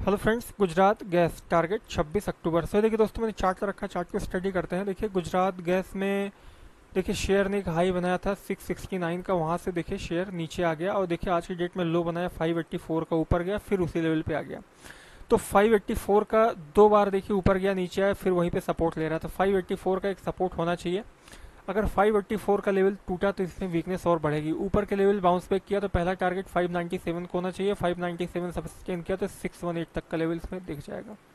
Hello friends, Gujarat gas target 26 अक्टूबर से। देखिए दोस्तों, मैंने चार्ट रखा, चार्ट को स्टडी करते हैं। देखिए गुजरात गैस में देखिए शेयर ने एक हाई बनाया था 669 का, वहां से देखिए शेयर नीचे आ गया और देखिए आज की डेट में लो बनाया 584 का, ऊपर गया फिर उसी लेवल पे आ गया। तो 584 का दो बार देखिए ऊपर गया नीचे आया, फिर वहीं पे सपोर्ट ले रहा था। 584 का एक सपोर्ट होना चाहिए। अगर 584 का लेवल टूटा तो इसमें वीकनेस और बढ़ेगी। ऊपर के लेवल बाउंस बैक किया तो पहला टारगेट 597 को होना चाहिए। 597 सस्टेन किया तो 618 तक का लेवल इसमें दिख जाएगा।